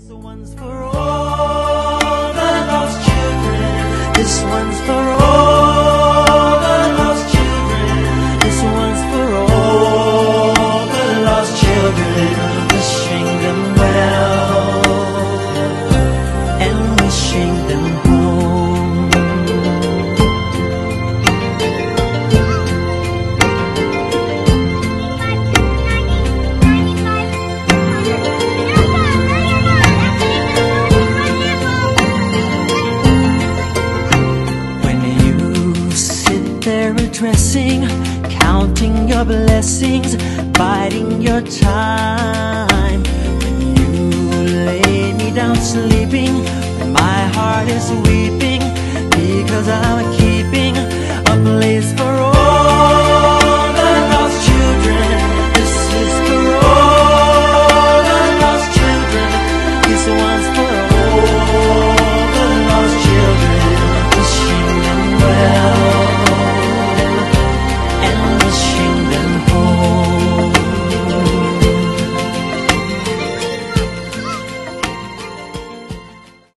This one's for all the lost children. This one's for all the lost children. This one's for all the lost children. Wishing them well and wishing them home. Addressing, counting your blessings, biding your time. When you lay me down sleeping, when my heart is weeping, because I'm a kid.